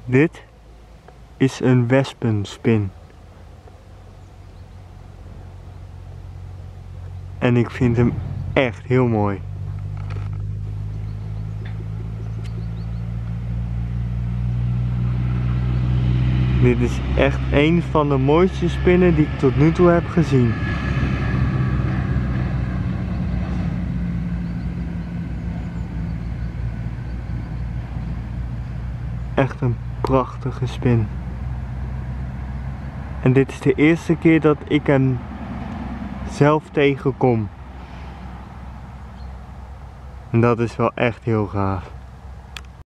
Dit is een wespenspin. En ik vind hem echt heel mooi. Dit is echt een van de mooiste spinnen die ik tot nu toe heb gezien. Echt een prachtige spin. En dit is de eerste keer dat ik hem zelf tegenkom. En dat is wel echt heel gaaf.